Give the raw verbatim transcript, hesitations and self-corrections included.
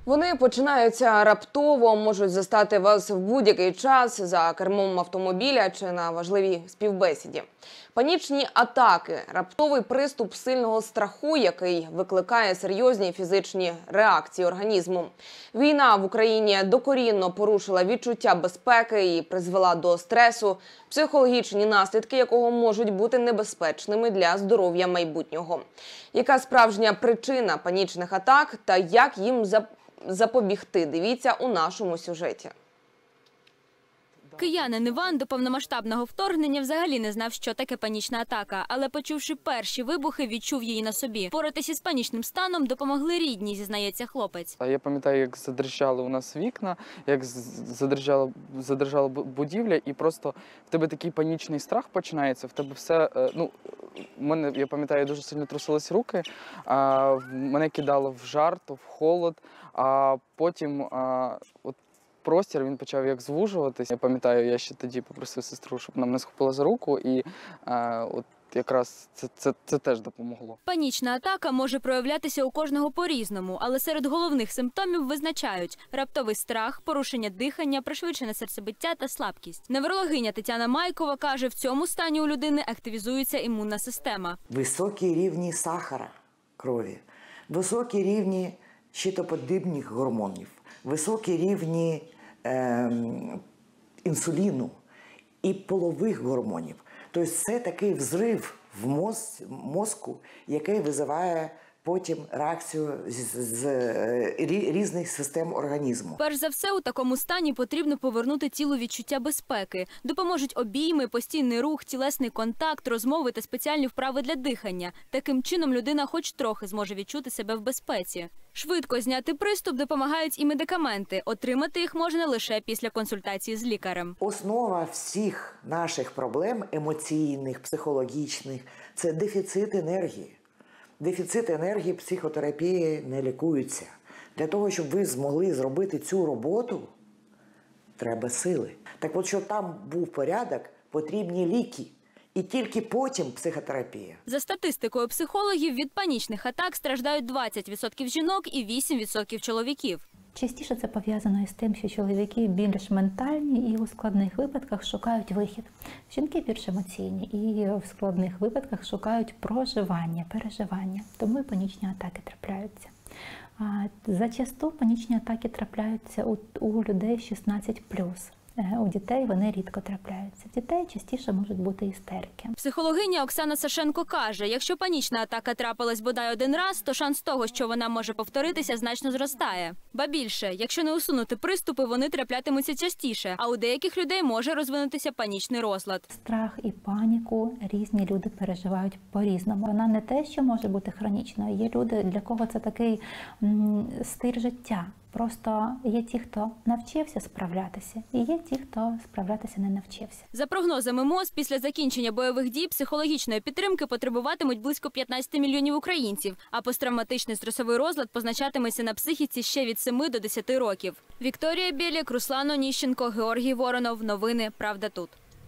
Вони починаються раптово, можуть застати вас в будь-який час за кермом автомобіля чи на важливій співбесіді. Панічні атаки – раптовий приступ сильного страху, який викликає серйозні фізичні реакції організму. Війна в Україні докорінно порушила відчуття безпеки і призвела до стресу, психологічні наслідки якого можуть бути небезпечними для здоров'я майбутнього. Яка справжня причина панічних атак та як їм запобігти – дивіться у нашому сюжеті. Киянин Іван до повномасштабного вторгнення взагалі не знав, що таке панічна атака, але почувши перші вибухи, відчув її на собі. Впоратися з панічним станом допомогли рідні, зізнається хлопець. Я пам'ятаю, як задрижали у нас вікна, як задрижала, задрижала будівля, і просто в тебе такий панічний страх починається, в тебе все, ну, в мене, я пам'ятаю, дуже сильно трусились руки, а, мене кидало в жар, то в холод, а потім, а, от, простір, він почав як звужуватись. Я пам'ятаю, я ще тоді попросив сестру, щоб нам не схопила за руку, і е, от якраз це, це, це теж допомогло. Панічна атака може проявлятися у кожного по-різному, але серед головних симптомів визначають – раптовий страх, порушення дихання, пришвидшене серцебиття та слабкість. Неврологиня Тетяна Майкова каже, в цьому стані у людини активізується імунна система. Високі рівні сахара крові, високі рівні щитоподібних гормонів, високі рівні е, інсуліну і полових гормонів. Тобто це такий взрив в моз, мозку, який визиває потім реакцію з, з, з різних систем організму. Перш за все, у такому стані потрібно повернути тілу відчуття безпеки. Допоможуть обійми, постійний рух, тілесний контакт, розмови та спеціальні вправи для дихання. Таким чином людина хоч трохи зможе відчути себе в безпеці. Швидко зняти приступ допомагають і медикаменти. Отримати їх можна лише після консультації з лікарем. Основа всіх наших проблем емоційних, психологічних – це дефіцит енергії. Дефіцит енергії психотерапії не лікується. Для того, щоб ви змогли зробити цю роботу, треба сили. Так от, щоб там був порядок, потрібні ліки. І тільки потім психотерапія. За статистикою психологів, від панічних атак страждають двадцять відсотків жінок і вісім відсотків чоловіків. Частіше це пов'язано із тим, що чоловіки більш ментальні і у складних випадках шукають вихід. Жінки більш емоційні і в складних випадках шукають проживання, переживання. Тому і панічні атаки трапляються. Зачасту панічні атаки трапляються у, у людей шістнадцять плюс. У дітей вони рідко трапляються. В дітей частіше можуть бути істерики. Психологиня Оксана Сашенко каже, якщо панічна атака трапилась бодай один раз, то шанс того, що вона може повторитися, значно зростає. Ба більше, якщо не усунути приступи, вони траплятимуться частіше, а у деяких людей може розвинутися панічний розлад. Страх і паніку різні люди переживають по-різному. Вона не те, що може бути хронічною. Є люди, для кого це такий м, стиль життя. Просто є ті, хто навчився справлятися, і є ті, хто справлятися не навчився. За прогнозами МОЗ, після закінчення бойових дій психологічної підтримки потребуватимуть близько п'ятнадцяти мільйонів українців, а посттравматичний стресовий розлад позначатиметься на психіці ще від семи до десяти років. Вікторія Білік, Руслан Оніщенко, Георгій Воронов. Новини «Правда тут».